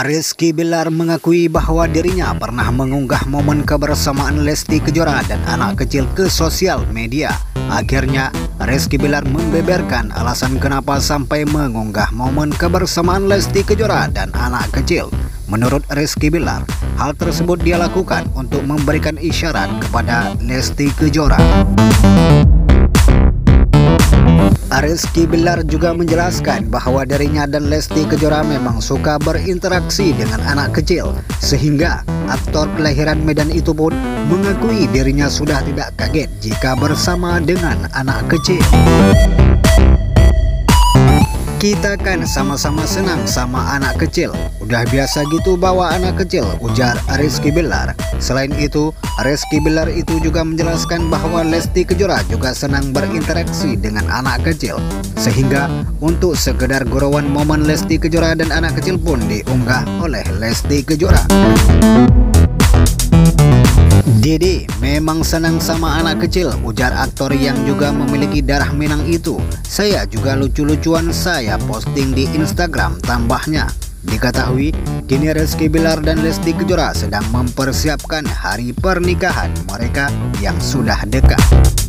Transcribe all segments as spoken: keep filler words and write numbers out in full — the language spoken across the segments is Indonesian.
Rizky Bilar mengakui bahwa dirinya pernah mengunggah momen kebersamaan Lesti Kejora dan anak kecil ke sosial media. Akhirnya, Rizky Bilar membeberkan alasan kenapa sampai mengunggah momen kebersamaan Lesti Kejora dan anak kecil. Menurut Rizky Bilar, hal tersebut dia lakukan untuk memberikan isyarat kepada Lesti Kejora. Rizky Bilar juga menjelaskan bahwa dirinya dan Lesti Kejora memang suka berinteraksi dengan anak kecil, sehingga aktor kelahiran Medan itu pun mengakui dirinya sudah tidak kaget jika bersama dengan anak kecil. Kita kan sama-sama senang sama anak kecil. Udah biasa gitu bawa anak kecil, ujar Rizky Bilar. Selain itu, Rizky Bilar itu juga menjelaskan bahwa Lesti Kejora juga senang berinteraksi dengan anak kecil, sehingga untuk sekedar gurauan momen Lesti Kejora dan anak kecil pun diunggah oleh Lesti Kejora. Dede memang senang sama anak kecil, ujar aktor yang juga memiliki darah Minang itu. Saya juga lucu-lucuan saya posting di Instagram, tambahnya. Diketahui, kini Rizky Bilar dan Lesti Kejora sedang mempersiapkan hari pernikahan mereka yang sudah dekat.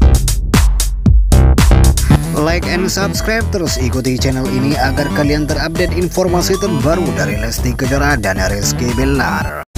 Like and subscribe, terus ikuti channel ini agar kalian terupdate informasi terbaru dari Lesti Kejora dan Rizky Bilar.